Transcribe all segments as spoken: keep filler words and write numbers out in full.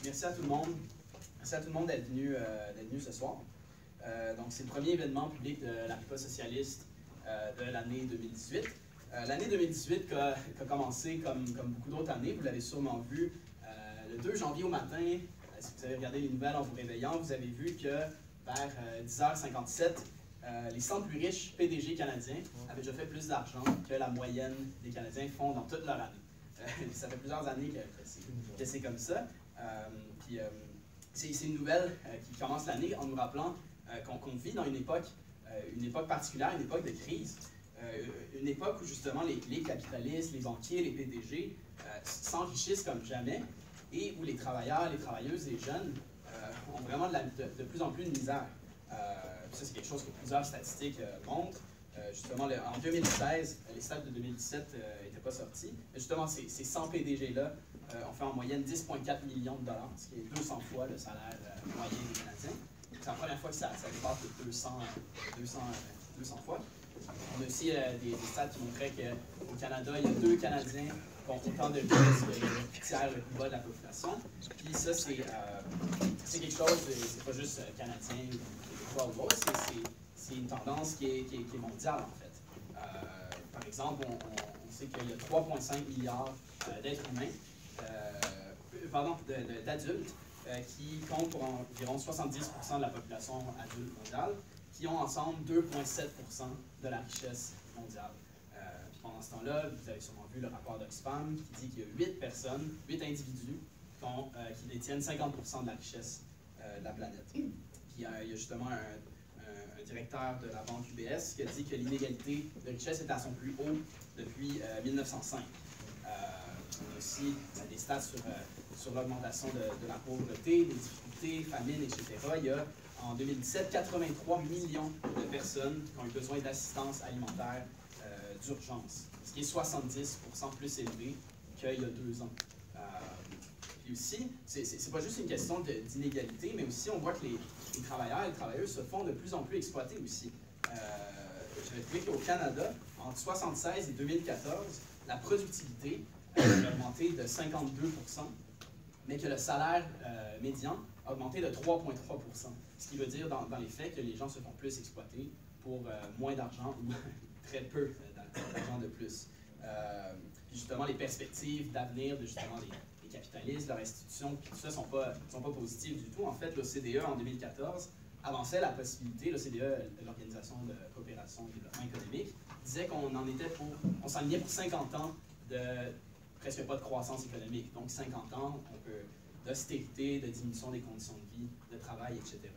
merci à tout le monde. Merci à tout le monde d'être venu, euh, d'être venu ce soir. Euh, donc, c'est le premier événement public de la prépa socialiste euh, de l'année deux mille dix-huit. Euh, l'année deux mille dix-huit qui a, qui a commencé comme, comme beaucoup d'autres années, vous l'avez sûrement vu, euh, le deux janvier au matin, euh, si vous avez regardé les nouvelles en vous réveillant, vous avez vu que vers euh, dix heures cinquante-sept, euh, les cent plus riches P D G canadiens avaient déjà fait plus d'argent que la moyenne des Canadiens font dans toute leur année. Euh, ça fait plusieurs années que, que c'est, que c'est comme ça. Euh, puis, euh, c'est, c'est une nouvelle euh, qui commence l'année en nous rappelant euh, qu'on, qu'on vit dans une époque, euh, une époque particulière, une époque de crise. Euh, une époque où justement les, les capitalistes, les banquiers, les P D G euh, s'enrichissent comme jamais et où les travailleurs, les travailleuses, les jeunes euh, ont vraiment de, la, de, de plus en plus de misère. Euh, ça, c'est quelque chose que plusieurs statistiques euh, montrent. Euh, justement, le, en deux mille seize, les stats de deux mille dix-sept n'étaient euh, pas sortis. Mais justement, ces, ces cent P D G-là euh, ont fait en moyenne dix virgule quatre millions de dollars, ce qui est deux cents fois le salaire euh, moyen des Canadiens. C'est la première fois que ça, ça dépasse de deux cents, deux cents, deux cents fois. On a aussi euh, des, des stats qui montraient qu'au Canada, il y a deux Canadiens qui ont autant de richesses que le tiers le plus bas de la population. Puis ça, c'est, euh, c'est quelque chose, c'est pas juste euh, canadien ou quoi ou autre, c'est, c'est, c'est une tendance qui est, qui est, qui est mondiale en fait. Euh, par exemple, on, on, on sait qu'il y a trois virgule cinq milliards euh, d'êtres humains, euh, pardon, de, de, d'adultes, euh, qui comptent pour environ soixante-dix pour cent de la population adulte mondiale, qui ont ensemble deux virgule sept pour cent de la richesse mondiale. Euh, puis pendant ce temps-là, vous avez sûrement vu le rapport d'Oxfam qui dit qu'il y a huit personnes, huit individus qui, ont, euh, qui détiennent cinquante pour cent de la richesse euh, de la planète. Puis euh, il y a justement un, un, un directeur de la banque U B S qui a dit que l'inégalité de richesse était à son plus haut depuis euh, mille neuf cent cinq. Euh, on a aussi euh, des stats sur, euh, sur l'augmentation de, de la pauvreté, des difficultés, famine, et cetera. Il y a en deux mille dix-sept, quatre-vingt-trois millions de personnes qui ont eu besoin d'assistance alimentaire euh, d'urgence, ce qui est soixante-dix pour cent plus élevé qu'il y a deux ans. Euh, puis aussi, c'est, c'est, c'est pas juste une question de, d'inégalité, mais aussi on voit que les, les travailleurs et les travailleuses se font de plus en plus exploiter aussi. Euh, J'avais trouvé qu'au Canada, entre soixante-seize et deux mille quatorze, la productivité euh, a augmenté de cinquante-deux pour cent, mais que le salaire euh, médian a augmenté de trois virgule trois pour cent. Ce qui veut dire, dans, dans les faits, que les gens se font plus exploiter pour euh, moins d'argent ou très peu d'argent de plus. Euh, puis justement, les perspectives d'avenir de justement les, les capitalistes, leurs institutions, tout ça ne sont pas, sont pas positives du tout. En fait, l'O C D E, en deux mille quatorze, avançait la possibilité, l'O C D E, l'Organisation de coopération et développement économique, disait qu'on en était pour, on s'enlignait pour cinquante ans de presque pas de croissance économique. Donc cinquante ans, on peut d'austérité, de diminution des conditions de vie, de travail, et cetera.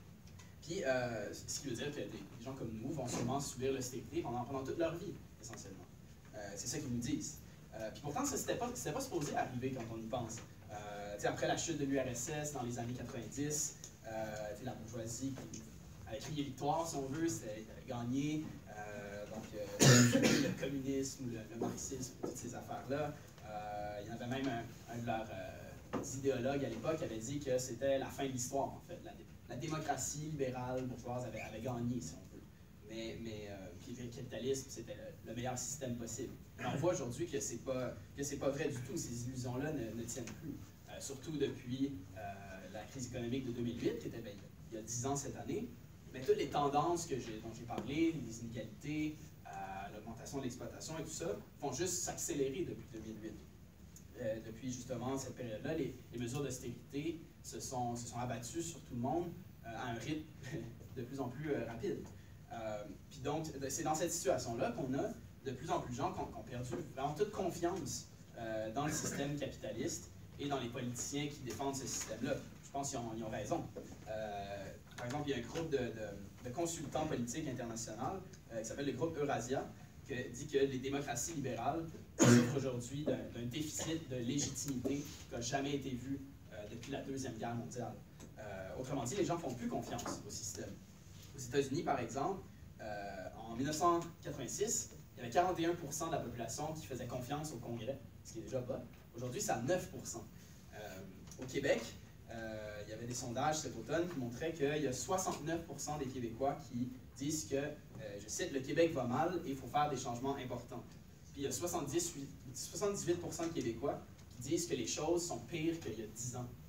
Puis, euh, ce qui veut dire que des, des gens comme nous vont sûrement subir l'austérité pendant, pendant toute leur vie, essentiellement. Euh, c'est ça qu'ils nous disent. Euh, puis pourtant, ça n'était pas, c'était pas supposé arriver quand on y pense. Euh, après la chute de l'U R S S dans les années quatre-vingt-dix, euh, la bourgeoisie qui a crié victoire, si on veut, c'était gagné. Euh, donc, euh, le communisme, le, le marxisme, toutes ces affaires-là. Euh, il y en avait même un, un de leurs euh, idéologues à l'époque qui avait dit que c'était la fin de l'histoire, en fait. La, la démocratie libérale bourgeoise avait, avait gagné, si on veut. Mais, mais euh, puis le capitalisme, c'était le, le meilleur système possible. Mais on voit aujourd'hui que c'est pas que c'est pas vrai du tout. Ces illusions-là ne, ne tiennent plus. Euh, surtout depuis euh, la crise économique de deux mille huit, qui était ben, il y a dix ans cette année. Mais toutes les tendances que j'ai, dont j'ai parlé, les inégalités, euh, l'augmentation de l'exploitation et tout ça, vont juste s'accélérer depuis deux mille huit. Euh, depuis justement cette période-là, les, les mesures d'austérité se sont, se sont abattues sur tout le monde euh, à un rythme de plus en plus euh, rapide. Euh, puis donc, c'est dans cette situation-là qu'on a de plus en plus de gens qui ont, qui ont perdu vraiment toute confiance euh, dans le système capitaliste et dans les politiciens qui défendent ce système-là. Je pense qu'ils ont, ils ont raison. Euh, par exemple, il y a un groupe de, de, de consultants politiques internationaux euh, qui s'appelle le groupe Eurasia, qui dit que les démocraties libérales souffrent aujourd'hui d'un, d'un déficit de légitimité qui n'a jamais été vu euh, depuis la Deuxième Guerre mondiale. Euh, autrement dit, les gens ne font plus confiance au système. Aux États-Unis, par exemple, euh, en mille neuf cent quatre-vingt-six, il y avait quarante et un pour cent de la population qui faisait confiance au Congrès, ce qui est déjà bas. Aujourd'hui, c'est à neuf pour cent. Euh, au Québec, euh, il y avait des sondages cet automne qui montraient qu'il y a soixante-neuf pour cent des Québécois qui disent que, euh, je cite, « le Québec va mal et il faut faire des changements importants ». Puis il y a soixante-dix-huit pour cent de Québécois qui disent que les choses sont pires qu'il y a dix ans. Il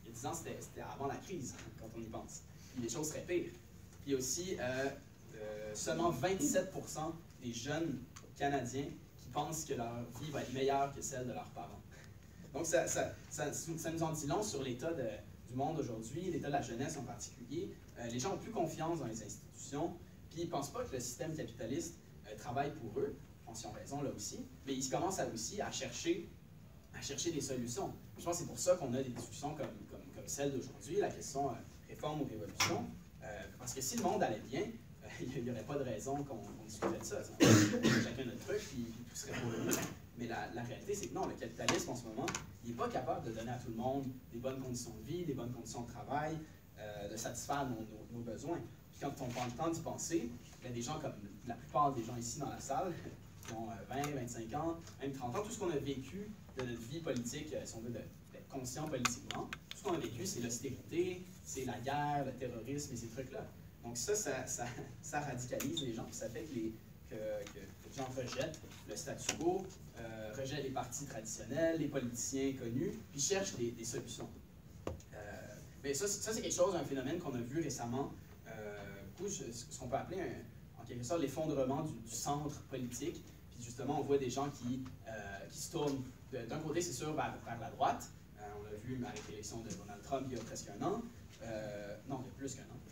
il y a dix ans, c'était avant la crise, quand on y pense. Puis les choses seraient pires. Puis aussi, euh, euh, seulement vingt-sept pour cent des jeunes Canadiens qui pensent que leur vie va être meilleure que celle de leurs parents. Donc, ça, ça, ça, ça nous en dit long sur l'état du monde aujourd'hui, l'état de la jeunesse en particulier. Euh, les gens ont plus confiance dans les institutions, puis ils ne pensent pas que le système capitaliste euh, travaille pour eux. Je pense qu'ils ont raison là aussi, mais ils commencent à, aussi à chercher, à chercher des solutions. Je pense que c'est pour ça qu'on a des discussions comme, comme, comme celle d'aujourd'hui, la question euh, réforme ou révolution. Euh, parce que si le monde allait bien, euh, il n'y aurait pas de raison qu'on qu discuterait de ça. On aurait chacun notre truc, puis, puis tout serait pour le Mais la, la réalité, c'est que non, le capitalisme en ce moment, il n'est pas capable de donner à tout le monde des bonnes conditions de vie, des bonnes conditions de travail, euh, de satisfaire nos, nos, nos besoins. Puis quand on prend le temps d'y penser, il y a des gens comme la plupart des gens ici dans la salle, qui ont vingt, vingt-cinq ans, même trente ans, tout ce qu'on a vécu de notre vie politique, si on veut, d'être conscient politiquement, tout ce qu'on a vécu, c'est l'austérité, c'est la guerre, le terrorisme et ces trucs-là. Donc ça, ça, ça, ça radicalise les gens, puis ça fait que les, que, que, que les gens rejettent le statu quo, euh, rejettent les partis traditionnels, les politiciens connus, puis cherchent des, des solutions. Euh, mais ça, ça c'est quelque chose, un phénomène qu'on a vu récemment, euh, beaucoup, ce qu'on peut appeler un, en quelque sorte l'effondrement du, du centre politique. Puis justement, on voit des gens qui, euh, qui se tournent d'un côté, c'est sûr, vers, vers la droite. Euh, on l'a vu avec l'élection de Donald Trump il y a presque un an. Euh, non, il y a plus qu'un an.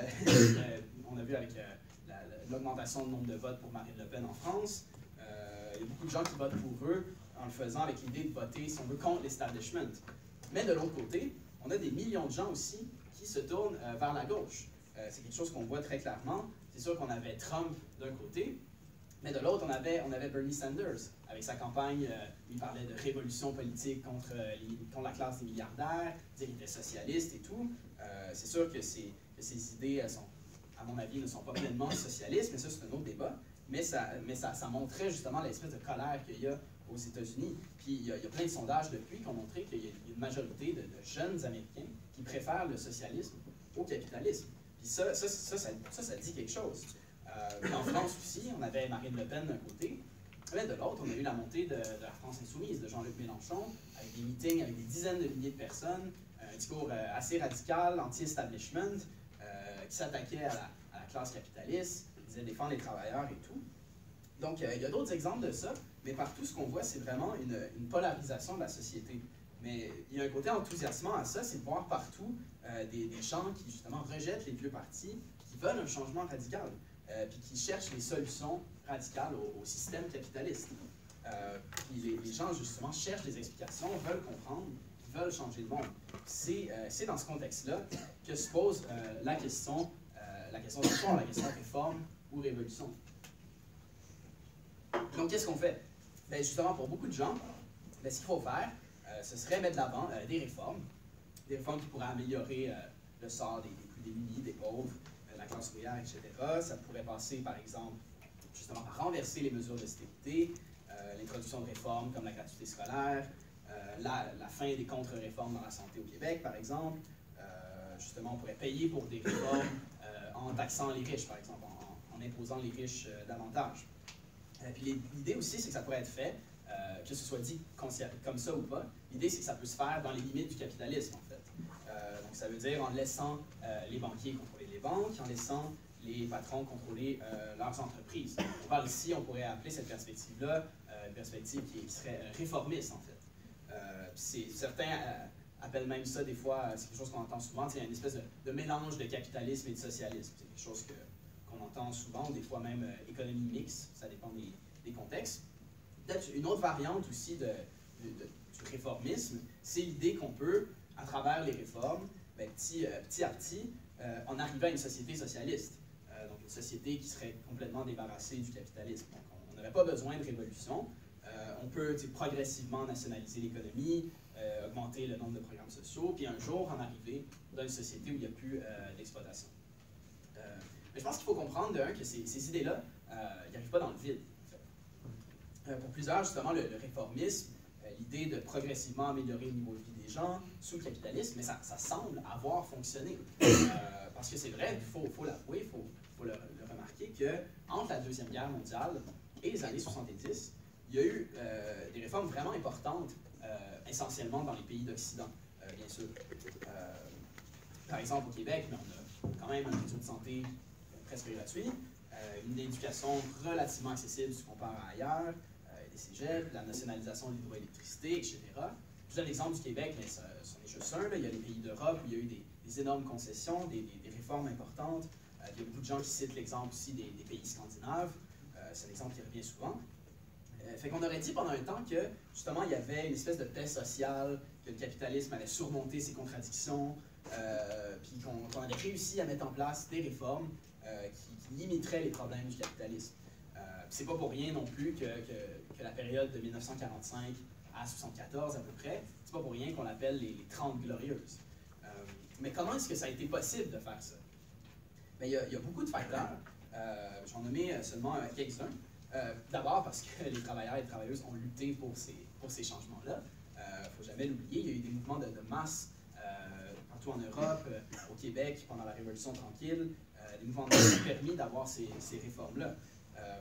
Euh, on a vu avec euh, l'augmentation du nombre de votes pour Marine Le Pen en France. Euh, il y a beaucoup de gens qui votent pour eux en le faisant avec l'idée de voter, si on veut, contre l'establishment. Mais de l'autre côté, on a des millions de gens aussi qui se tournent euh, vers la gauche. Euh, c'est quelque chose qu'on voit très clairement. C'est sûr qu'on avait Trump d'un côté, mais de l'autre, on avait, on avait Bernie Sanders, avec sa campagne, euh, où il parlait de révolution politique contre, euh, les, contre la classe des milliardaires, il disait qu'il était socialiste et tout. Euh, c'est sûr que, que ces idées, sont, à mon avis, ne sont pas pleinement socialistes, mais ça, c'est un autre débat. Mais ça, mais ça, ça montrait justement l'espèce de colère qu'il y a aux États-Unis. Puis il y, a, il y a plein de sondages depuis qui ont montré qu'il y a une majorité de, de jeunes Américains qui préfèrent le socialisme au capitalisme. Puis ça, ça, ça, ça, ça, ça dit quelque chose. Euh, en France aussi, on avait Marine Le Pen d'un côté, mais de l'autre, on a eu la montée de, de la France insoumise, de Jean-Luc Mélenchon, avec des meetings avec des dizaines de milliers de personnes, un discours euh, assez radical, anti-establishment, euh, qui s'attaquait à la, à la classe capitaliste, qui disait défendre les travailleurs et tout. Donc, euh, il y a d'autres exemples de ça, mais partout, ce qu'on voit, c'est vraiment une, une polarisation de la société. Mais il y a un côté enthousiasmant à ça, c'est de voir partout euh, des, des gens qui, justement, rejettent les vieux partis, qui veulent un changement radical. Euh, puis qui cherchent des solutions radicales au, au système capitaliste. Euh, puis les, les gens, justement, cherchent des explications, veulent comprendre, veulent changer le monde. C'est euh, dans ce contexte-là que se pose euh, la question, euh, la question de fond, la question de réforme ou révolution. Donc, qu'est-ce qu'on fait? Bien, justement, pour beaucoup de gens, bien, ce qu'il faut faire, euh, ce serait mettre de l'avant euh, des réformes, des réformes qui pourraient améliorer euh, le sort des, des plus démunis, des pauvres, la classe ouvrière, et cetera. Ça pourrait passer, par exemple, justement, par renverser les mesures d'austérité, euh, l'introduction de réformes comme la gratuité scolaire, euh, la, la fin des contre-réformes dans la santé au Québec, par exemple. Euh, justement, on pourrait payer pour des réformes euh, en taxant les riches, par exemple, en, en imposant les riches euh, davantage. Et puis l'idée aussi, c'est que ça pourrait être fait, euh, que ce soit dit comme ça ou pas. L'idée, c'est que ça peut se faire dans les limites du capitalisme, en fait. Euh, donc, ça veut dire en laissant euh, les banquiers contrôler les banques, en laissant les patrons contrôler euh, leurs entreprises. On parle ici, on pourrait appeler cette perspective-là euh, une perspective qui, qui serait réformiste, en fait. Euh, certains euh, appellent même ça, des fois, c'est quelque chose qu'on entend souvent, c'est une espèce de, de mélange de capitalisme et de socialisme. C'est quelque chose qu'on entend souvent, des fois même euh, économie mixte, ça dépend des, des contextes. Peut-être une autre variante aussi de, de, de, du réformisme, c'est l'idée qu'on peut, à travers les réformes, ben, petit, euh, petit à petit, euh, en arriver à une société socialiste. Euh, donc une société qui serait complètement débarrassée du capitalisme. Donc on n'aurait pas besoin de révolution. Euh, on peut progressivement nationaliser l'économie, euh, augmenter le nombre de programmes sociaux, puis un jour en arriver dans une société où il n'y a plus euh, d'exploitation. Euh, mais je pense qu'il faut comprendre, d'un, que ces, ces idées-là, euh, ils n'arrivent pas dans le vide. En fait. Euh, pour plusieurs, justement, le, le réformisme, euh, l'idée de progressivement améliorer le niveau de vie des gens sous le capitalisme, mais ça, ça semble avoir fonctionné. Euh, parce que c'est vrai, il faut, faut l'avouer, il faut, faut le, le remarquer, qu'entre la Deuxième Guerre mondiale et les années soixante-dix, il y a eu euh, des réformes vraiment importantes, euh, essentiellement dans les pays d'Occident. Euh, bien bien sûr. Euh, par exemple, au Québec, mais on a quand même un réseau de santé presque gratuit, euh, une éducation relativement accessible si on compare à ailleurs, euh, des cégeps, la nationalisation de l'hydroélectricité, et cetera. Je vous donne l'exemple du Québec, mais ce sont des juste un. Là. Il y a les pays d'Europe où il y a eu des, des énormes concessions, des, des, des réformes importantes. Euh, il y a beaucoup de gens qui citent l'exemple aussi des, des pays scandinaves. Euh, C'est un exemple qui revient souvent. Euh, fait qu'on aurait dit pendant un temps que, justement, il y avait une espèce de paix sociale, que le capitalisme allait surmonter ses contradictions, euh, puis qu'on qu'on avait réussi à mettre en place des réformes euh, qui, qui limiteraient les problèmes du capitalisme. Euh, c'est pas pour rien non plus que, que, que la période de mille neuf cent quarante-cinq à soixante-quatorze à peu près, c'est pas pour rien qu'on l'appelle les, les Trente Glorieuses. Euh, mais comment est-ce que ça a été possible de faire ça? Bien, il, y a, il y a beaucoup de facteurs. Euh, J'en nommais seulement euh, quelques-uns. Euh, D'abord parce que les travailleurs et les travailleuses ont lutté pour ces, pour ces changements-là. Il euh, ne faut jamais l'oublier, il y a eu des mouvements de, de masse euh, partout en Europe, euh, au Québec, pendant la Révolution tranquille. Euh, des mouvements de masse ont permis d'avoir ces, ces réformes-là. Euh,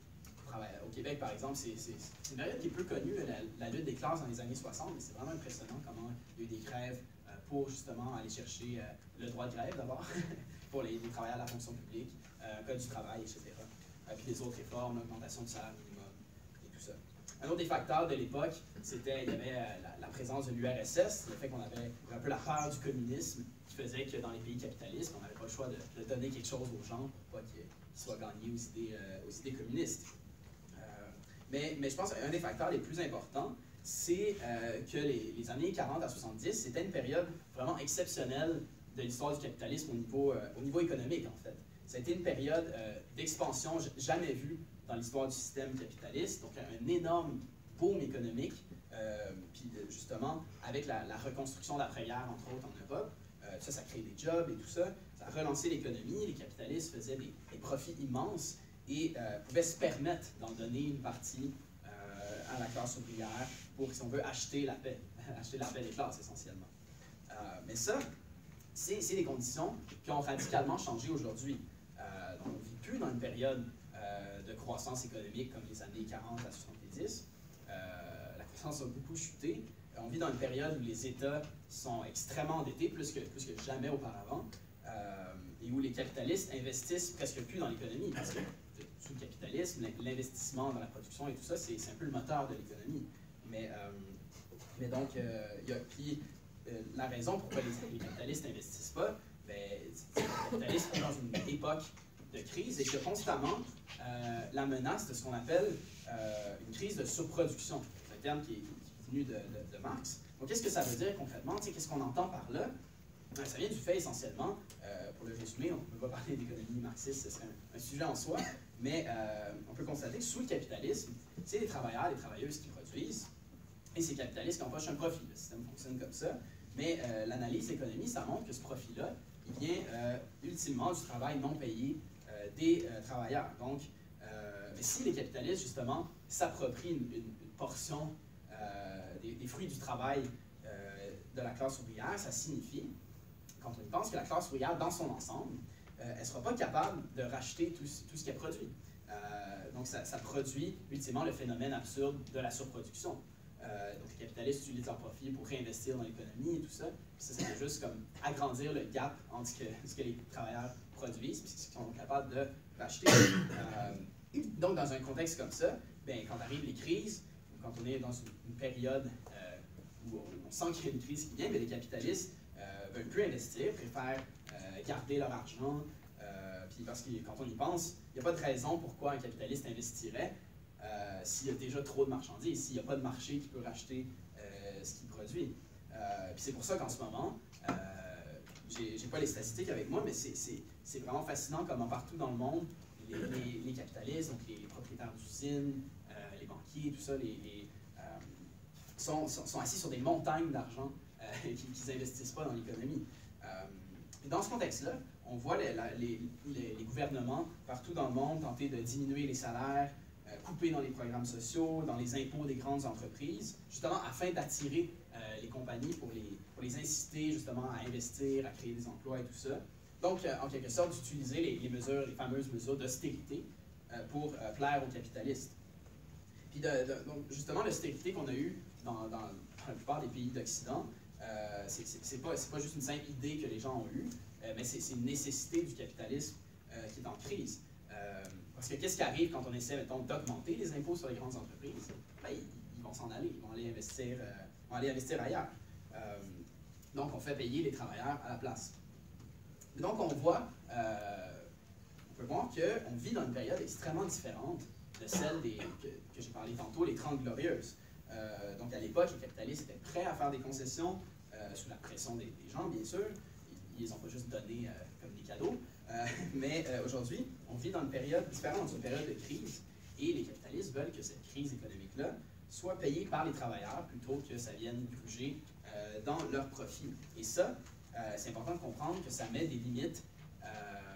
Au Québec, par exemple, c'est une période qui est peu connue, la, la lutte des classes dans les années soixante, mais c'est vraiment impressionnant comment il y a eu des grèves euh, pour justement aller chercher euh, le droit de grève d'abord, pour les, les travailleurs de la fonction publique, euh, code du travail, et cetera. Euh, puis les autres réformes, l'augmentation du salaire minimum et tout ça. Un autre des facteurs de l'époque, c'était il y avait euh, la, la présence de l'U R S S, le fait qu'on avait un peu la peur du communisme, qui faisait que dans les pays capitalistes, on n'avait pas le choix de, de donner quelque chose aux gens pour pas qu'ils soient gagnés aux idées, euh, aux idées communistes. Mais, mais je pense qu'un des facteurs les plus importants, c'est euh, que les, les années quarante à soixante-dix, c'était une période vraiment exceptionnelle de l'histoire du capitalisme au niveau, euh, au niveau économique, en fait. Ça a été une période euh, d'expansion jamais vue dans l'histoire du système capitaliste, donc un, un énorme boom économique, euh, puis justement, avec la, la reconstruction d'après-guerre, entre autres, en Europe, euh, ça, ça crée des jobs et tout ça, ça a relancé l'économie, les capitalistes faisaient des, des profits immenses, et euh, pouvaient se permettre d'en donner une partie euh, à la classe ouvrière pour, si on veut, acheter la paix, acheter la paix des classes, essentiellement. Euh, mais ça, c'est des conditions qui ont radicalement changé aujourd'hui. Euh, on ne vit plus dans une période euh, de croissance économique comme les années quarante à soixante-dix. Euh, la croissance a beaucoup chuté. On vit dans une période où les États sont extrêmement endettés, plus que, plus que jamais auparavant, euh, et où les capitalistes investissent presque plus dans l'économie, parce que sous le capitalisme, l'investissement dans la production et tout ça, c'est un peu le moteur de l'économie. Mais, euh, mais donc, euh, il y a, puis, euh, la raison pourquoi les, les capitalistes n'investissent pas, ben, c'est que les capitalistes sont dans une époque de crise et qu'il y a constamment euh, la menace de ce qu'on appelle euh, une crise de surproduction. C'est un terme qui est, qui est venu de, de, de Marx. Donc, qu'est-ce que ça veut dire concrètement? Qu'est-ce qu'on entend par là? Ça vient du fait essentiellement, euh, pour le résumer, on ne peut pas parler d'économie marxiste, ce serait un, un sujet en soi, mais euh, on peut constater que sous le capitalisme, c'est les travailleurs, les travailleuses qui produisent, et c'est les capitalistes qui empochent un profit. Le système fonctionne comme ça, mais euh, l'analyse économique, ça montre que ce profit-là, il vient euh, ultimement du travail non payé euh, des euh, travailleurs. Donc, euh, mais si les capitalistes, justement, s'approprient une, une, une portion euh, des, des fruits du travail euh, de la classe ouvrière, ça signifie, quand on y pense, que la classe ouvrière, dans son ensemble, euh, elle ne sera pas capable de racheter tout, tout ce qu'elle produit. Euh, donc, ça, ça produit ultimement le phénomène absurde de la surproduction. Euh, donc, les capitalistes utilisent leur profit pour réinvestir dans l'économie et tout ça. Puis ça, ça va juste comme agrandir le gap entre ce que, ce que les travailleurs produisent et ce qu'ils sont capables de racheter. Euh, donc, dans un contexte comme ça, bien, quand arrivent les crises, ou quand on est dans une, une période euh, où on, on sent qu'il y a une crise qui vient, bien, les capitalistes Euh, veulent plus investir, préfèrent euh, garder leur argent. Euh, puis parce que quand on y pense, il n'y a pas de raison pourquoi un capitaliste investirait euh, s'il y a déjà trop de marchandises, s'il n'y a pas de marché qui peut racheter euh, ce qu'il produit. Euh, puis c'est pour ça qu'en ce moment, euh, j'ai pas les statistiques avec moi, mais c'est vraiment fascinant comment partout dans le monde, les, les, les capitalistes, donc les, les propriétaires d'usines, euh, les banquiers, tout ça, les, les, euh, sont, sont, sont assis sur des montagnes d'argent Euh, qu'ils n'investissent pas dans l'économie. Euh, dans ce contexte-là, on voit les, les, les, les gouvernements partout dans le monde tenter de diminuer les salaires, euh, couper dans les programmes sociaux, dans les impôts des grandes entreprises, justement afin d'attirer euh, les compagnies pour les, pour les inciter justement à investir, à créer des emplois et tout ça. Donc, euh, en quelque sorte, d'utiliser les, les mesures, les fameuses mesures d'austérité euh, pour euh, plaire aux capitalistes. Puis de, de, donc, justement, l'austérité qu'on a eue dans, dans, dans la plupart des pays d'Occident, Euh, c'est pas, pas juste une simple idée que les gens ont eue, euh, mais c'est une nécessité du capitalisme euh, qui est en crise. Euh, parce que qu'est-ce qui arrive quand on essaie, mettons, d'augmenter les impôts sur les grandes entreprises? Ben, ils, ils vont s'en aller, ils vont aller investir, euh, vont aller investir ailleurs. Euh, donc, on fait payer les travailleurs à la place. Et donc, on voit, euh, on peut voir qu'on vit dans une période extrêmement différente de celle des, que, que j'ai parlé tantôt, les Trente Glorieuses. Euh, donc, à l'époque, les capitalistes étaient prêts à faire des concessions euh, sous la pression des, des gens, bien sûr. Ils les ont pas juste donnés euh, comme des cadeaux. Euh, mais euh, aujourd'hui, on vit dans une période différente, une période de crise. Et les capitalistes veulent que cette crise économique-là soit payée par les travailleurs plutôt que ça vienne gruger euh, dans leurs profits. Et ça, euh, c'est important de comprendre que ça met des limites euh,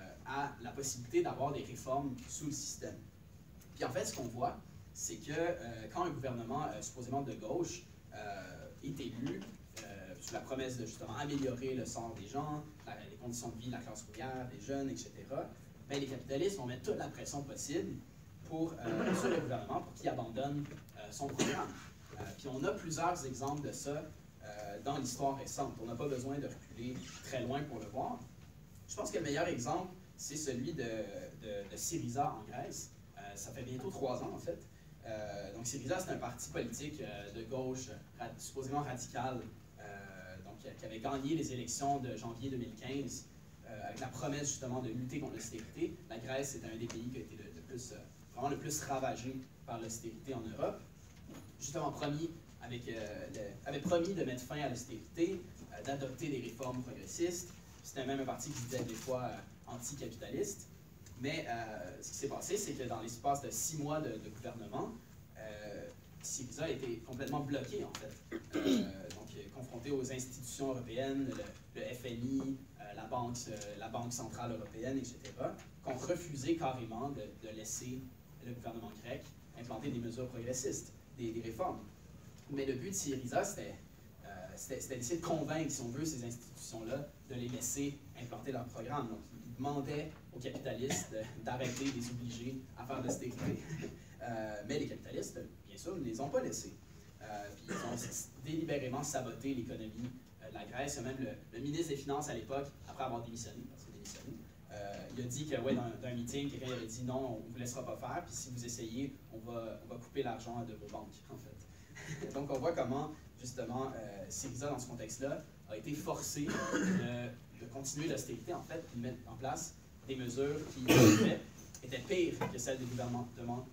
à la possibilité d'avoir des réformes sous le système. Puis en fait, ce qu'on voit, c'est que euh, quand un gouvernement euh, supposément de gauche euh, est élu, euh, sous la promesse de justement améliorer le sort des gens, la, les conditions de vie de la classe ouvrière, des jeunes, et cetera, bien, les capitalistes vont mettre toute la pression possible pour, euh, sur le gouvernement pour qu'il abandonne euh, son programme. Euh, puis on a plusieurs exemples de ça euh, dans l'histoire récente. On n'a pas besoin de reculer très loin pour le voir. Je pense que le meilleur exemple, c'est celui de, de, de Syriza en Grèce. Euh, ça fait bientôt trois ans, en fait. Euh, donc Syriza, c'est un parti politique euh, de gauche, rad supposément radical, euh, donc, qui avait gagné les élections de janvier deux mille quinze euh, avec la promesse justement de lutter contre l'austérité. La Grèce est un des pays qui a été le, le plus, euh, vraiment le plus ravagé par l'austérité en Europe. Justement promis, avec, euh, le, avait promis de mettre fin à l'austérité, euh, d'adopter des réformes progressistes. C'était même un parti qui se disait des fois euh, anticapitaliste. Mais euh, ce qui s'est passé, c'est que dans l'espace de six mois de, de gouvernement, euh, Syriza a été complètement bloqué, en fait. Euh, donc, confronté aux institutions européennes, le, le F M I, euh, la, banque, euh, la Banque centrale européenne, et cetera, qui ont refusé carrément de, de laisser le gouvernement grec implanter des mesures progressistes, des, des réformes. Mais le but de Syriza, c'était euh, d'essayer de convaincre, si on veut, ces institutions-là de les laisser implanter leur programme. Donc, demandait aux capitalistes d'arrêter, de les obliger à faire de l'austérité. Euh, mais les capitalistes, bien sûr, ne les ont pas laissés. Euh, puis ils ont délibérément saboté l'économie euh, de la Grèce. Il y a même le, le ministre des Finances à l'époque, après avoir démissionné, parce qu'il a démissionné, euh, il a dit que, ouais, dans, dans un meeting, quelqu'un avait dit non, on ne vous laissera pas faire, puis si vous essayez, on va, on va couper l'argent de vos banques, en fait. Donc on voit comment, justement, euh, Syriza, dans ce contexte-là, a été forcé de de continuer l'austérité, en fait, de mettre en place des mesures qui, en fait, étaient pires que celles des gouvernements,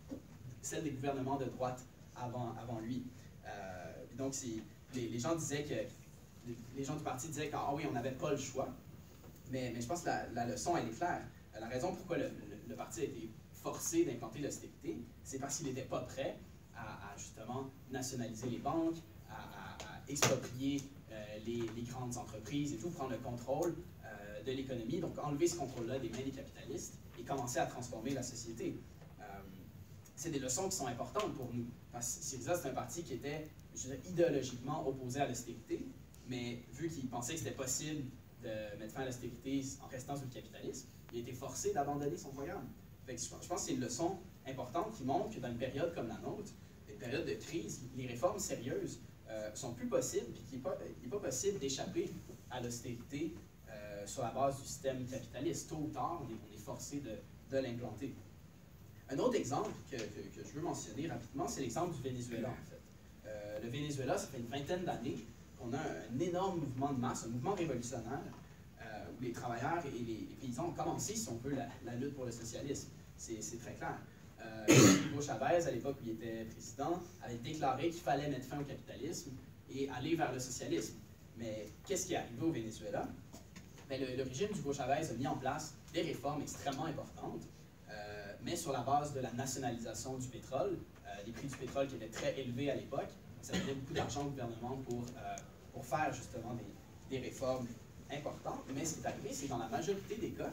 celles des gouvernements de droite avant, avant lui. Euh, donc, les, les gens disaient que, les gens du parti disaient que, ah oui, on n'avait pas le choix, mais, mais je pense que la, la leçon, elle est claire. La raison pourquoi le, le, le parti a été forcé d'implanter l'austérité, c'est parce qu'il n'était pas prêt à, à, justement, nationaliser les banques, à, à, à exproprier Euh, les, les grandes entreprises et tout, prendre le contrôle euh, de l'économie, donc enlever ce contrôle-là des mains des capitalistes et commencer à transformer la société. Euh, c'est des leçons qui sont importantes pour nous, parce que Syriza, c'est un parti qui était, je dirais, idéologiquement opposé à l'austérité, mais vu qu'il pensait que c'était possible de mettre fin à l'austérité en restant sous le capitalisme, il a été forcé d'abandonner son programme. Fait que je pense que c'est une leçon importante qui montre que dans une période comme la nôtre, une période de crise, les réformes sérieuses Euh, sont plus possibles, puis qu'il n'est pas, pas possible d'échapper à l'austérité euh, sur la base du système capitaliste. Tôt ou tard, on est, on est forcé de, de l'implanter. Un autre exemple que, que, que je veux mentionner rapidement, c'est l'exemple du Venezuela, en fait. Euh, le Venezuela, ça fait une vingtaine d'années qu'on a un énorme mouvement de masse, un mouvement révolutionnaire, euh, où les travailleurs et les, les paysans ont commencé, si on veut, la, la lutte pour le socialisme. C'est très clair. Euh, Hugo Chavez, à l'époque où il était président, avait déclaré qu'il fallait mettre fin au capitalisme et aller vers le socialisme. Mais qu'est-ce qui est arrivé au Venezuela? Bien, le, le régime d'Hugo Chavez a mis en place des réformes extrêmement importantes, euh, mais sur la base de la nationalisation du pétrole, euh, des prix du pétrole qui étaient très élevés à l'époque. Ça donnait beaucoup d'argent au gouvernement pour, euh, pour faire justement des, des réformes importantes. Mais ce qui est arrivé, c'est que dans la majorité des cas,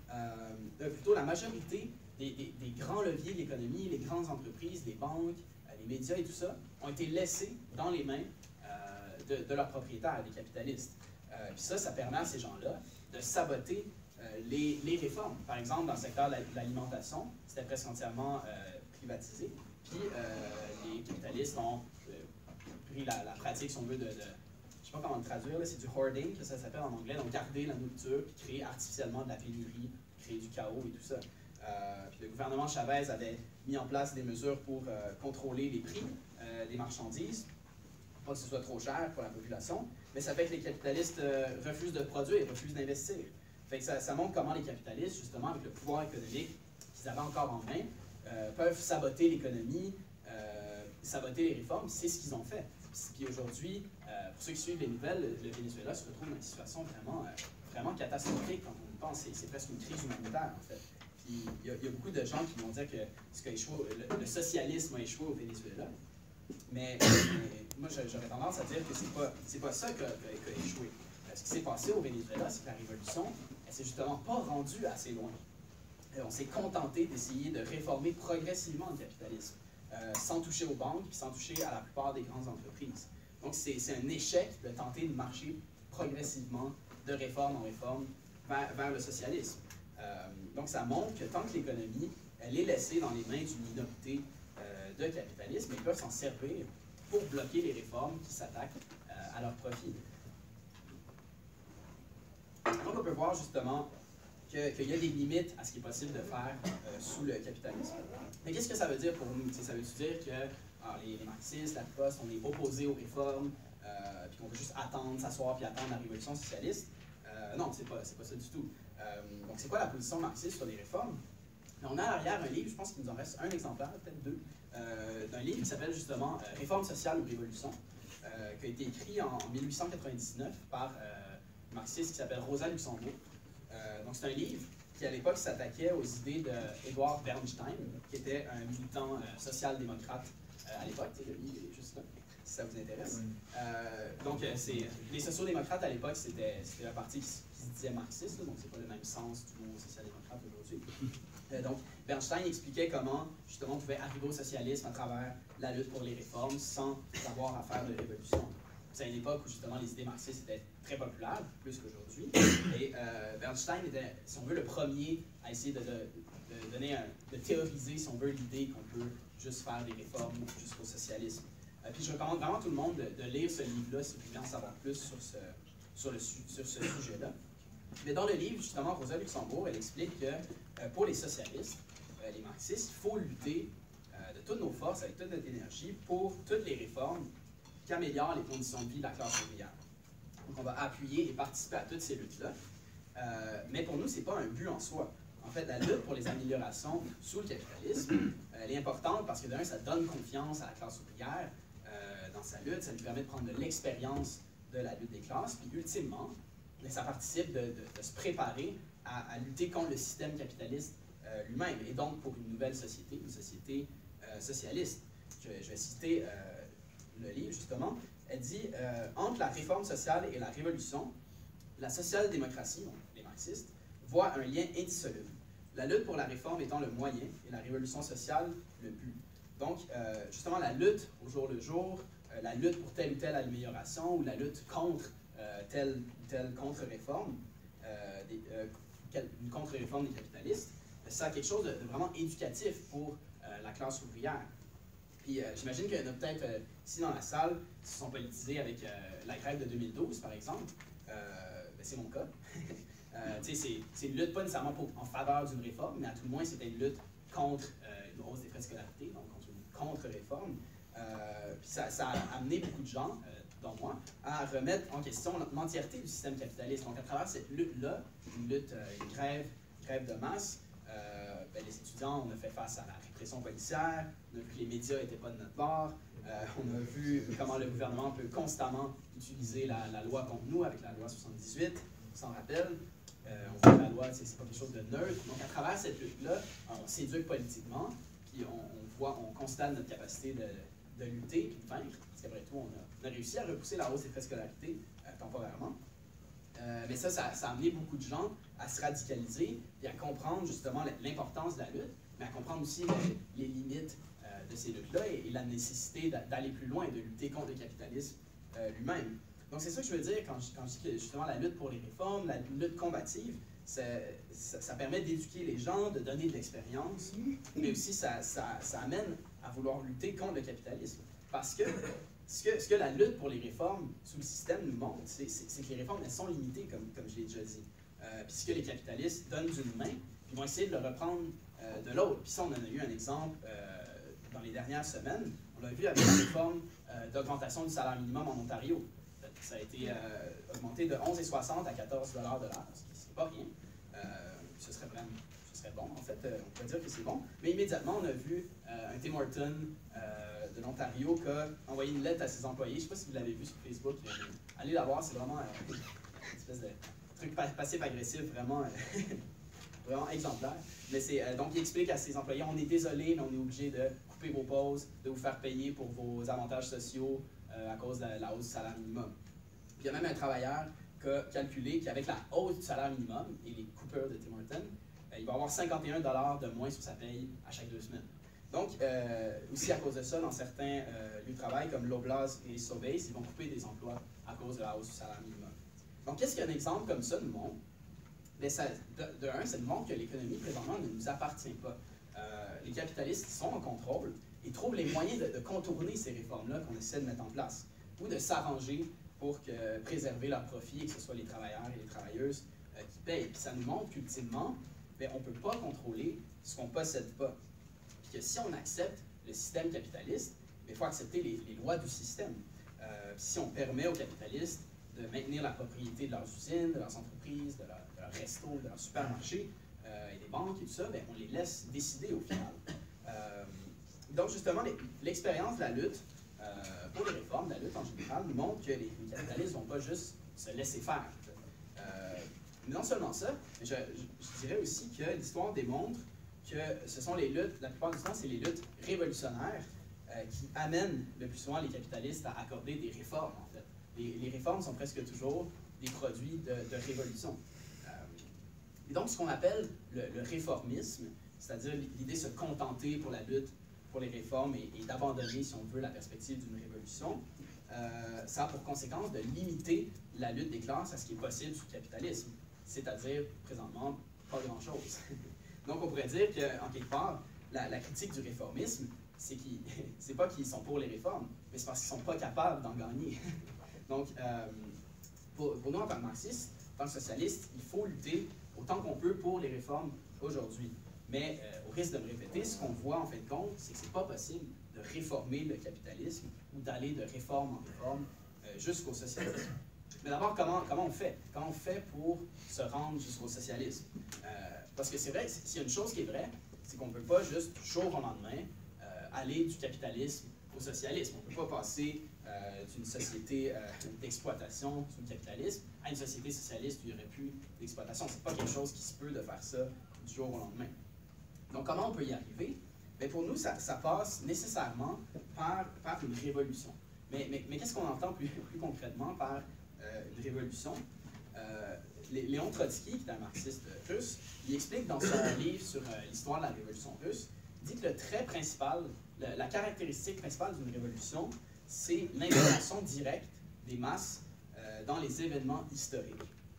euh, plutôt la majorité Des, des, des grands leviers de l'économie, les grandes entreprises, les banques, euh, les médias et tout ça, ont été laissés dans les mains euh, de, de leurs propriétaires, des capitalistes. Euh, puis ça, ça permet à ces gens-là de saboter euh, les, les réformes. Par exemple, dans le secteur de l'alimentation, c'était presque entièrement euh, privatisé. Puis euh, les capitalistes ont euh, pris la, la pratique, si on veut, de, de je sais pas comment le traduire, c'est du hoarding, que ça s'appelle en anglais, donc garder la nourriture, puis créer artificiellement de la pénurie, créer du chaos et tout ça. Euh, puis le gouvernement Chavez avait mis en place des mesures pour euh, contrôler les prix euh, des marchandises, pas que ce soit trop cher pour la population, mais ça fait que les capitalistes euh, refusent de produire, refusent d'investir. Fait que ça, ça montre comment les capitalistes, justement, avec le pouvoir économique qu'ils avaient encore en main, euh, peuvent saboter l'économie, euh, saboter les réformes. C'est ce qu'ils ont fait. Puis aujourd'hui, euh, pour ceux qui suivent les nouvelles, le, le Venezuela se retrouve dans une situation vraiment, euh, vraiment catastrophique quand on y pense. C'est presque une crise humanitaire, en fait. Puis il y, y a beaucoup de gens qui vont dire que ce qui a échoué, le, le socialisme a échoué au Venezuela. Mais, mais moi, j'aurais tendance à dire que c'est pas, c'est pas ça qui a, qui a échoué. Ce qui s'est passé au Venezuela, c'est que la révolution, elle s'est justement pas rendue assez loin. Et on s'est contenté d'essayer de réformer progressivement le capitalisme, euh, sans toucher aux banques, puis sans toucher à la plupart des grandes entreprises. Donc c'est un échec de tenter de marcher progressivement, de réforme en réforme, vers, vers le socialisme. Euh, donc ça montre que tant que l'économie, elle est laissée dans les mains d'une minorité euh, de capitalisme, ils peuvent s'en servir pour bloquer les réformes qui s'attaquent euh, à leur profit. Donc on peut voir justement qu'il que y a des limites à ce qui est possible de faire euh, sous le capitalisme. Mais qu'est-ce que ça veut dire pour nous? T'sais, ça veut dire que alors, les, les marxistes, la poste, on est opposés aux réformes, euh, puis qu'on veut juste attendre, s'asseoir puis attendre la révolution socialiste? Euh, non, c'est pas, c'est pas ça du tout. Euh, donc c'est quoi la position marxiste sur les réformes? On a à l'arrière un livre, je pense qu'il nous en reste un exemplaire, peut-être deux, euh, d'un livre qui s'appelle justement euh, Réforme sociale ou révolution, euh, qui a été écrit en, en mille huit cent quatre-vingt-dix-neuf par euh, un marxiste qui s'appelle Rosa Luxembourg. Euh, donc c'est un livre qui à l'époque s'attaquait aux idées d'Edward Bernstein, qui était un militant euh, social-démocrate euh, à l'époque. Le livre est juste là, si ça vous intéresse. Oui. Euh, donc euh, les sociaux-démocrates à l'époque, c'était un parti qui, qui se disait marxiste, là, donc c'est pas le même sens du mot social-démocrate aujourd'hui. Euh, donc, Bernstein expliquait comment, justement, on pouvait arriver au socialisme à travers la lutte pour les réformes sans avoir à faire de révolution. C'est à une époque où, justement, les idées marxistes étaient très populaires, plus qu'aujourd'hui. Et euh, Bernstein était, si on veut, le premier à essayer de, de, de, donner un, de théoriser, si on veut, l'idée qu'on peut juste faire des réformes jusqu'au socialisme. Euh, puis je recommande vraiment à tout le monde de, de lire ce livre-là si vous voulez en savoir plus sur ce, sur le, sur ce sujet-là. Mais dans le livre, justement, Rosa Luxembourg, elle explique que euh, pour les socialistes, euh, les marxistes, il faut lutter euh, de toutes nos forces, avec toute notre énergie, pour toutes les réformes qui améliorent les conditions de vie de la classe ouvrière. Donc on va appuyer et participer à toutes ces luttes-là. Euh, mais pour nous, ce n'est pas un but en soi. En fait, la lutte pour les améliorations sous le capitalisme, euh, elle est importante parce que d'un, ça donne confiance à la classe ouvrière euh, dans sa lutte, ça lui permet de prendre de l'expérience de la lutte des classes, puis ultimement, mais ça participe de, de, de se préparer à, à lutter contre le système capitaliste euh, lui-même, et donc pour une nouvelle société, une société euh, socialiste. Je, je vais citer euh, le livre, justement. Elle dit euh, « Entre la réforme sociale et la révolution, la social-démocratie, donc les marxistes, voit un lien indissoluble. La lutte pour la réforme étant le moyen et la révolution sociale le but. » Donc, euh, justement, la lutte au jour le jour, euh, la lutte pour telle ou telle amélioration, ou la lutte contre euh, telle ou telle contre-réforme, euh, euh, une contre-réforme des capitalistes, ça a quelque chose de, de vraiment éducatif pour euh, la classe ouvrière. Puis euh, j'imagine qu'il y en a peut-être euh, ici dans la salle qui se sont politisés avec euh, la grève de deux mille douze, par exemple. Euh, ben, c'est mon cas. euh, c'est une lutte pas nécessairement pour, en faveur d'une réforme, mais à tout le moins, c'était une lutte contre euh, une hausse des frais de scolarité, donc contre une contre-réforme. Euh, puis ça, ça a amené beaucoup de gens, euh, dont moi, à remettre en question l'entièreté du système capitaliste. Donc à travers cette lutte-là, une lutte, euh, une grève, grève de masse, euh, ben, les étudiants, on a fait face à la répression policière, on a vu que les médias n'étaient pas de notre bord, euh, on a vu comment le gouvernement peut constamment utiliser la, la loi contre nous avec la loi soixante-dix-huit, on s'en rappelle. Euh, on voit que la loi, c'est pas quelque chose de neutre. Donc à travers cette lutte-là, on s'éduque politiquement, puis on, on voit, on constate notre capacité de, de lutter et de vaincre, parce qu'après tout, on a, on a réussi à repousser la hausse des frais de scolarité euh, temporairement. Euh, mais ça, ça, ça a amené beaucoup de gens à se radicaliser et à comprendre justement l'importance de la lutte, mais à comprendre aussi les, les limites euh, de ces luttes-là et, et la nécessité d'aller plus loin, de lutter contre le capitalisme euh, lui-même. Donc c'est ça que je veux dire quand je, quand je dis que justement la lutte pour les réformes, la lutte combative, ça, ça permet d'éduquer les gens, de donner de l'expérience, mais aussi ça, ça, ça amène à vouloir lutter contre le capitalisme. Parce que ce que, ce que la lutte pour les réformes sous le système nous montre, c'est que les réformes, elles sont limitées, comme, comme je l'ai déjà dit. Euh, puis ce que les capitalistes donnent d'une main, puis ils vont essayer de le reprendre euh, de l'autre. Puis ça, on en a eu un exemple euh, dans les dernières semaines. On l'a vu avec la réforme euh, d'augmentation du salaire minimum en Ontario. Ça a été euh, augmenté de onze dollars soixante à quatorze dollars de l'heure, ce qui n'est pas rien. Euh, ce serait vraiment, ce serait bon, en fait, euh, on pourrait dire que c'est bon. Mais immédiatement, on a vu euh, un Tim Horton euh, de l'Ontario qui a envoyé une lettre à ses employés. Je ne sais pas si vous l'avez vu sur Facebook. Euh, allez la voir, c'est vraiment euh, une espèce de truc passif-agressif, vraiment, euh, vraiment exemplaire. Mais c'est euh, donc il explique à ses employés, on est désolé, mais on est obligé de couper vos pauses, de vous faire payer pour vos avantages sociaux euh, à cause de la, la hausse du salaire minimum. Puis il y a même un travailleur qui a calculé qu'avec la hausse du salaire minimum et les coupures de Tim Horton, euh, il va avoir cinquante et un dollars de moins sur sa paye à chaque deux semaines. Donc, euh, aussi à cause de ça, dans certains euh, lieux de travail comme Loblaws et Sobeys, ils vont couper des emplois à cause de la hausse du salaire minimum. Donc, qu'est-ce qu'un exemple comme ça nous montre? Bien, ça, de, de un, ça nous montre que l'économie présentement ne nous appartient pas. Euh, les capitalistes sont en contrôle et trouvent les moyens de, de contourner ces réformes-là qu'on essaie de mettre en place ou de s'arranger pour que, préserver leurs profits et que ce soit les travailleurs et les travailleuses euh, qui payent. Puis ça nous montre qu'ultimement, bien, on ne peut pas contrôler ce qu'on ne possède pas. Puis que si on accepte le système capitaliste, il faut accepter les, les lois du système. Euh, si on permet aux capitalistes de maintenir la propriété de leurs usines, de leurs entreprises, de, leur, de leurs restos, de leurs supermarchés euh, et des banques et tout ça, bien, on les laisse décider au final. Euh, donc justement, l'expérience de la lutte euh, pour les réformes, de la lutte en général, nous montre que les, les capitalistes ne vont pas juste se laisser faire. Euh, mais non seulement ça, mais je, je, je dirais aussi que l'histoire démontre que ce sont les luttes, la plupart du temps, c'est les luttes révolutionnaires euh, qui amènent le plus souvent les capitalistes à accorder des réformes, en fait. Les, les réformes sont presque toujours des produits de, de révolution. Euh, et donc, ce qu'on appelle le, le réformisme, c'est-à-dire l'idée de se contenter pour la lutte pour les réformes et, et d'abandonner, si on veut, la perspective d'une révolution, euh, ça a pour conséquence de limiter la lutte des classes à ce qui est possible sous le capitalisme, c'est-à-dire, présentement, pas grand-chose. Donc, on pourrait dire qu'en quelque part, la, la critique du réformisme, c'est qu c'est pas qu'ils sont pour les réformes, mais c'est parce qu'ils sont pas capables d'en gagner. Donc, euh, pour, pour nous, en tant que marxistes, en tant que socialistes, il faut lutter autant qu'on peut pour les réformes aujourd'hui. Mais euh, au risque de me répéter, ce qu'on voit en fin de compte, c'est que c'est pas possible de réformer le capitalisme ou d'aller de réforme en réforme euh, jusqu'au socialisme. Mais d'abord, comment, comment on fait? Comment on fait pour se rendre jusqu'au socialisme? Euh, parce que c'est vrai, s'il y a une chose qui est vraie, c'est qu'on ne peut pas juste, du jour au lendemain, euh, aller du capitalisme au socialisme. On ne peut pas passer euh, d'une société euh, d'exploitation sous le capitalisme à une société socialiste où il n'y aurait plus d'exploitation. Ce n'est pas quelque chose qui se peut de faire ça du jour au lendemain. Donc, comment on peut y arriver? Bien, pour nous, ça, ça passe nécessairement par, par une révolution. Mais, mais, mais qu'est-ce qu'on entend plus, plus concrètement par euh, une révolution? Euh, Léon Trotsky, qui est un marxiste russe, il explique dans son livre sur euh, l'histoire de la révolution russe, il dit que le trait principal, le, la caractéristique principale d'une révolution, c'est l'intégration directe des masses euh, dans les événements historiques.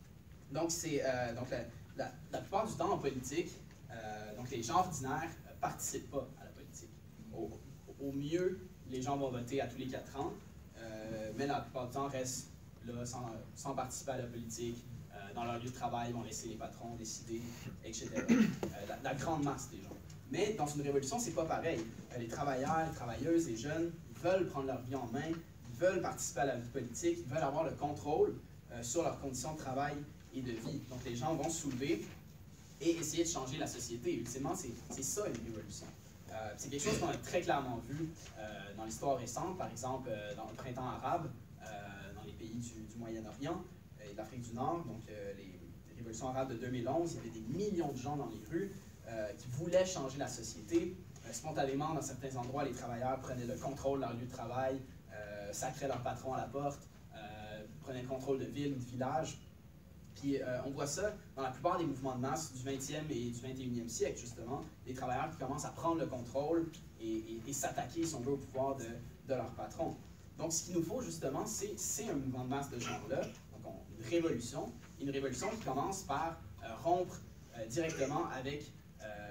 Donc, c'est euh, donc la, la, la plupart du temps en politique, euh, donc les gens ordinaires ne participent pas à la politique. Au, au mieux, les gens vont voter à tous les quatre ans, euh, mais la plupart du temps restent là sans, sans participer à la politique. Euh, dans leur lieu de travail, ils vont laisser les patrons décider, et cetera. Euh, la, la grande masse des gens. Mais dans une révolution, c'est pas pareil. Euh, les travailleurs, les travailleuses, les jeunes, ils veulent prendre leur vie en main, ils veulent participer à la vie politique, ils veulent avoir le contrôle euh, sur leurs conditions de travail et de vie. Donc les gens vont se soulever et essayer de changer la société. Ultimement, c'est ça une révolution. Euh, c'est quelque chose qu'on a très clairement vu euh, dans l'histoire récente, par exemple euh, dans le printemps arabe, euh, dans les pays du, du Moyen-Orient et de l'Afrique du Nord, donc euh, les, les révolutions arabes de deux mille onze, il y avait des millions de gens dans les rues euh, qui voulaient changer la société. Euh, spontanément, dans certains endroits, les travailleurs prenaient le contrôle de leur lieu de travail, euh, sacraient leur patron à la porte, euh, prenaient le contrôle de villes ou de villages. Puis euh, on voit ça dans la plupart des mouvements de masse du vingtième et du vingt et unième siècle, justement, des travailleurs qui commencent à prendre le contrôle et, et, et s'attaquer, si on veut, au pouvoir de, de leur patron. Donc ce qu'il nous faut, justement, c'est un mouvement de masse de ce genre-là, donc on, une révolution, une révolution qui commence par euh, rompre euh, directement avec, euh,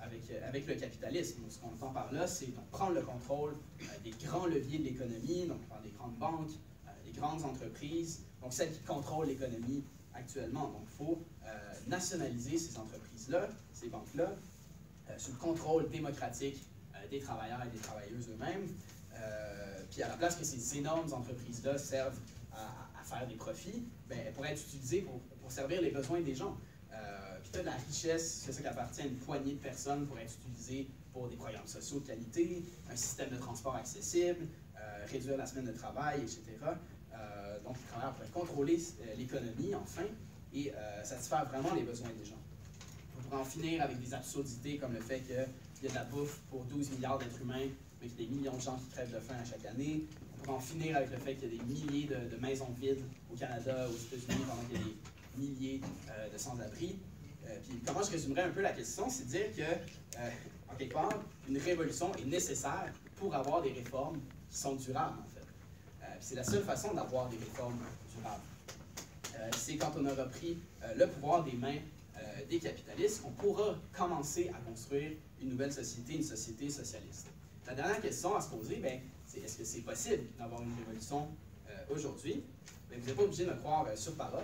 avec, avec le capitalisme. Donc, ce qu'on entend par là, c'est prendre le contrôle euh, des grands leviers de l'économie, donc par des grandes banques, euh, des grandes entreprises, donc celles qui contrôlent l'économie actuellement. Donc, il faut euh, nationaliser ces entreprises-là, ces banques-là, euh, sous le contrôle démocratique euh, des travailleurs et des travailleuses eux-mêmes. Euh, puis à la place que ces énormes entreprises-là servent à, à faire des profits, ben, elles pourraient être utilisées pour, pour servir les besoins des gens. Euh, puis toute la richesse, c'est ça qui appartient à une poignée de personnes, pourrait être utilisée pour des programmes sociaux de qualité, un système de transport accessible, euh, réduire la semaine de travail, et cetera. Euh, donc les travailleurs pourraient contrôler euh, l'économie, enfin, et euh, satisfaire vraiment les besoins des gens. On pourrait en finir avec des absurdités comme le fait qu'il y a de la bouffe pour douze milliards d'êtres humains, mais qu'il y a des millions de gens qui crèvent de faim à chaque année. On pourrait en finir avec le fait qu'il y a des milliers de, de maisons vides au Canada, aux États-Unis, pendant qu'il y a des milliers euh, de sans-abri. Euh, puis comment je résumerais un peu la question, c'est de dire que, euh, en quelque part, une révolution est nécessaire pour avoir des réformes qui sont durables, en fait. Euh, c'est la seule façon d'avoir des réformes durables. Euh, c'est quand on aura pris euh, le pouvoir des mains euh, des capitalistes qu'on pourra commencer à construire une nouvelle société, une société socialiste. La dernière question à se poser, ben, c'est est-ce que c'est possible d'avoir une révolution euh, aujourd'hui? Ben, vous n'êtes pas obligé de me croire euh, sur parole.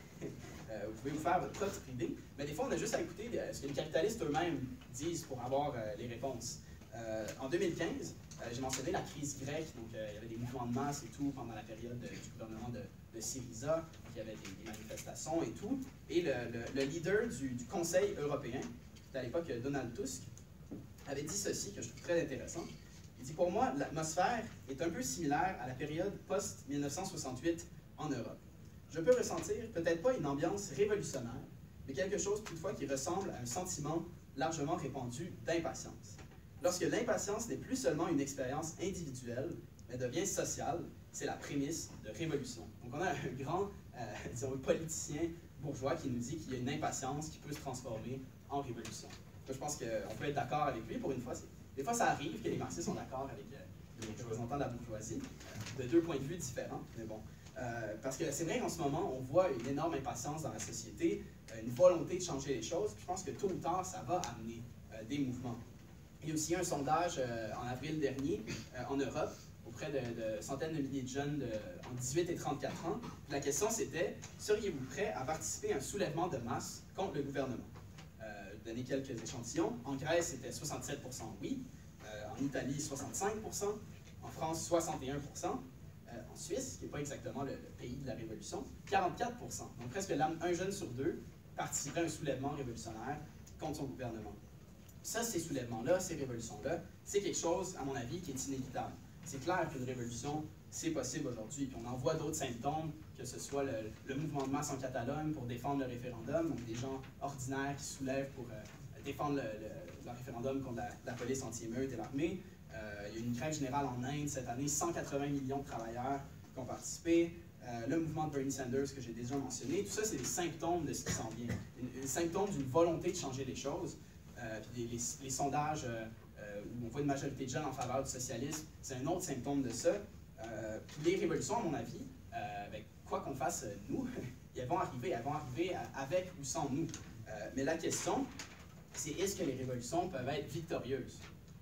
Euh, vous pouvez vous faire votre propre idée, mais des fois, on a juste à écouter euh, ce que les capitalistes eux-mêmes disent pour avoir euh, les réponses. Euh, en deux mille quinze, euh, j'ai mentionné la crise grecque, donc euh, il y avait des mouvements de masse et tout pendant la période de, du gouvernement de, de Syriza, donc il y avait des, des manifestations et tout, et le, le, le leader du, du Conseil européen, c'était à l'époque Donald Tusk, avait dit ceci, que je trouve très intéressant. Il dit « Pour moi, l'atmosphère est un peu similaire à la période post-mille neuf cent soixante-huit en Europe. Je peux ressentir, peut-être pas une ambiance révolutionnaire, mais quelque chose toutefois qui ressemble à un sentiment largement répandu d'impatience. Lorsque l'impatience n'est plus seulement une expérience individuelle, mais devient sociale, c'est la prémisse de révolution. » Donc on a un grand euh, disons, politicien bourgeois qui nous dit qu'il y a une impatience qui peut se transformer en révolution. Donc, je pense qu'on peut être d'accord avec lui pour une fois. Des fois, ça arrive que les marxistes sont d'accord avec euh, les représentants de la bourgeoisie, de deux points de vue différents, mais bon. Euh, parce que c'est vrai qu'en ce moment, on voit une énorme impatience dans la société, euh, une volonté de changer les choses. Puis je pense que tôt ou tard, ça va amener euh, des mouvements. Il y a aussi un sondage euh, en avril dernier euh, en Europe auprès de, de centaines de milliers de jeunes de, en dix-huit et trente-quatre ans. Puis la question c'était, seriez-vous prêts à participer à un soulèvement de masse contre le gouvernement? Euh, donner quelques échantillons. En Grèce, c'était soixante-sept pour cent oui. Euh, en Italie, soixante-cinq pour cent. En France, soixante et un pour cent. Euh, en Suisse, qui n'est pas exactement le, le pays de la Révolution, quarante-quatre pour cent. Donc presque un jeune sur deux participerait à un soulèvement révolutionnaire contre son gouvernement. Ça, ces soulèvements-là, ces révolutions-là, c'est quelque chose, à mon avis, qui est inévitable. C'est clair qu'une révolution, c'est possible aujourd'hui. Puis on en voit d'autres symptômes, que ce soit le, le mouvement de masse en Catalogne pour défendre le référendum, donc des gens ordinaires qui se soulèvent pour euh, défendre le, le, le référendum contre la, la police anti-émeute et l'armée. Euh, il y a eu une grève générale en Inde cette année, cent quatre-vingts millions de travailleurs qui ont participé. Euh, le mouvement de Bernie Sanders que j'ai déjà mentionné, tout ça, c'est des symptômes de ce qui s'en vient. Des symptômes d'une volonté de changer les choses. Euh, puis les, les, les sondages euh, euh, où on voit une majorité de jeunes en faveur du socialisme, c'est un autre symptôme de ça. Euh, puis les révolutions, à mon avis, euh, avec quoi qu'on fasse euh, nous, elles vont arriver, elles vont arriver avec ou sans nous. Euh, mais la question, c'est est-ce que les révolutions peuvent être victorieuses?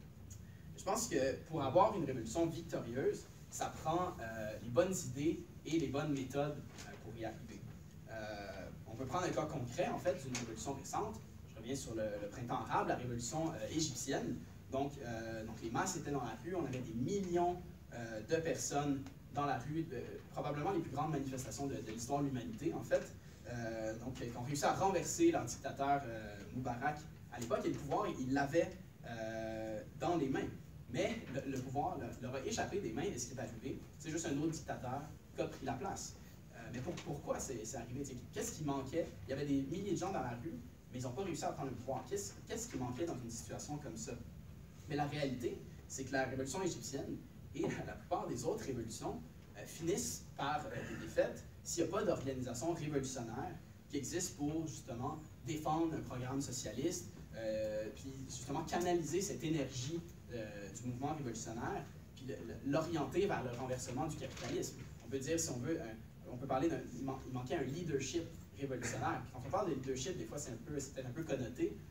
Je pense que pour avoir une révolution victorieuse, ça prend euh, les bonnes idées et les bonnes méthodes euh, pour y arriver. Euh, on peut prendre un cas concret, en fait, d'une révolution récente. Je reviens sur le, le printemps arabe, la révolution euh, égyptienne. Donc, euh, donc, les masses étaient dans la rue, on avait des millions euh, de personnes dans la rue, de, probablement les plus grandes manifestations de, de l'histoire de l'humanité, en fait. Euh, donc, qui ont réussi à renverser leur dictateur euh, Moubarak à l'époque, et le pouvoir, il l'avait euh, dans les mains. Mais le, le pouvoir leur, leur a échappé des mains, et ce qui est arrivé, c'est juste un autre dictateur qui a pris la place. Euh, mais pour, pourquoi c'est arrivé? Qu'est-ce qui manquait? Il y avait des milliers de gens dans la rue, mais ils n'ont pas réussi à prendre le pouvoir. Qu'est-ce qu'est-ce qui manquait dans une situation comme ça? Mais la réalité, c'est que la révolution égyptienne et la plupart des autres révolutions euh, finissent par euh, des défaites s'il n'y a pas d'organisation révolutionnaire qui existe pour justement défendre un programme socialiste, euh, puis justement canaliser cette énergie euh, du mouvement révolutionnaire, puis l'orienter vers le renversement du capitalisme. On peut dire, si on veut, un, on peut parler d'un, il, man, il manquait un leadership révolutionnaire. Puis quand on parle de leadership, des fois c'est un peu, c'est peut-être un peu connoté, euh,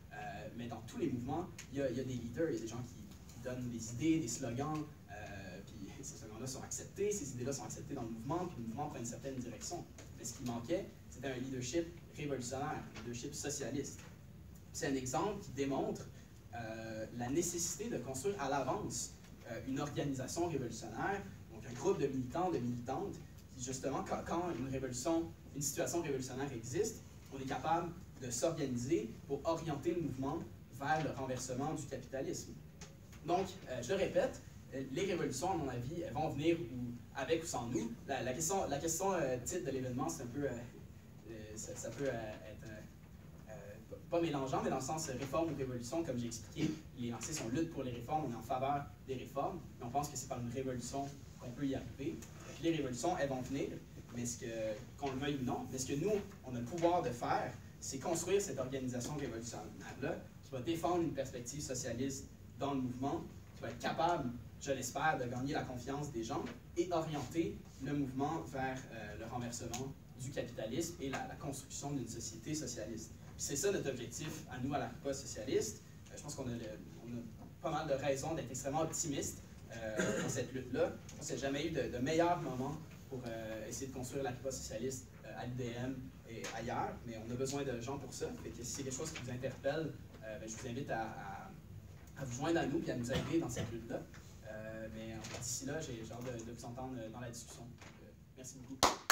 mais dans tous les mouvements, il y, a, il y a des leaders, il y a des gens qui, qui donnent des idées, des slogans, euh, puis ces slogans-là sont acceptés, ces idées-là sont acceptées dans le mouvement, puis le mouvement prend une certaine direction. Mais ce qui manquait, c'était un leadership révolutionnaire, un leadership socialiste. C'est un exemple qui démontre euh, la nécessité de construire à l'avance euh, une organisation révolutionnaire, donc un groupe de militants, de militantes, qui justement, quand, quand une révolution, une situation révolutionnaire existe, on est capable de s'organiser pour orienter le mouvement vers le renversement du capitalisme. Donc, euh, je le répète, les révolutions, à mon avis, elles vont venir ou, avec ou sans nous. La, la question, la question euh, titre de l'événement, c'est un peu, euh, euh, ça, ça peut euh, être euh, euh, pas mélangeant, mais dans le sens réforme ou révolution, comme j'ai expliqué, les marxistes, on lutte pour les réformes, on est en faveur des réformes, mais on pense que c'est par une révolution qu'on peut y arriver. Puis les révolutions, elles vont venir, mais ce que, qu'on le veuille ou non, mais ce que nous, on a le pouvoir de faire, c'est construire cette organisation révolutionnaire-là qui va défendre une perspective socialiste dans le mouvement, qui va être capable, je l'espère, de gagner la confiance des gens et orienter le mouvement vers euh, le renversement du capitalisme et la, la construction d'une société socialiste. C'est ça notre objectif à nous, à la RIPA socialiste. Euh, je pense qu'on a, on a pas mal de raisons d'être extrêmement optimistes euh, dans cette lutte-là. Je pense qu'il n'y a jamais eu de, de meilleur moment pour euh, essayer de construire la RIPA socialiste euh, à l'U D M et ailleurs, mais on a besoin de gens pour ça. Fait que si c'est quelque chose qui vous interpelle, euh, ben, je vous invite à, à, à vous joindre à nous et à nous aider dans cette lutte-là. Euh, mais d'ici là, j'ai hâte de, de vous entendre dans la discussion. Donc, euh, merci beaucoup.